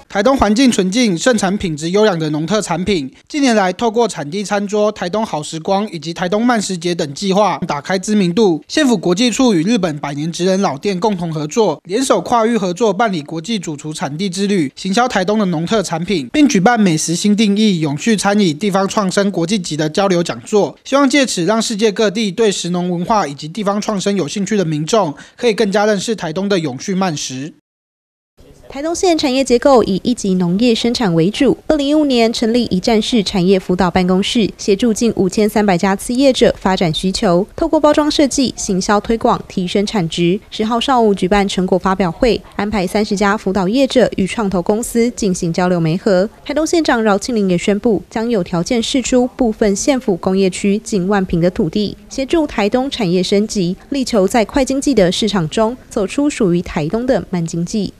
台东环境纯净，盛产品质优良的农特产品。近年来，透过产地餐桌、台东好时光以及台东慢食节等计划，打开知名度。县府国际处与日本百年职人老店共同合作，联手跨域合作办理国际主厨产地之旅，行销台东的农特产品，并举办美食新定义、永续餐饮、地方创生国际级的交流讲座，希望借此让世界各地对食农文化以及地方创生有兴趣的民众，可以更加认识台东的永续慢食。 台东县产业结构以一级农业生产为主。2015年成立一站式产业辅导办公室，协助近5300家企业者发展需求，透过包装设计、行销推广提升产值。10号上午举办成果发表会，安排30家辅导业者与创投公司进行交流媒合。台东县长饶庆铃也宣布，将有条件释出部分县府工业区近1万坪的土地，协助台东产业升级，力求在快经济的市场中走出属于台东的慢经济。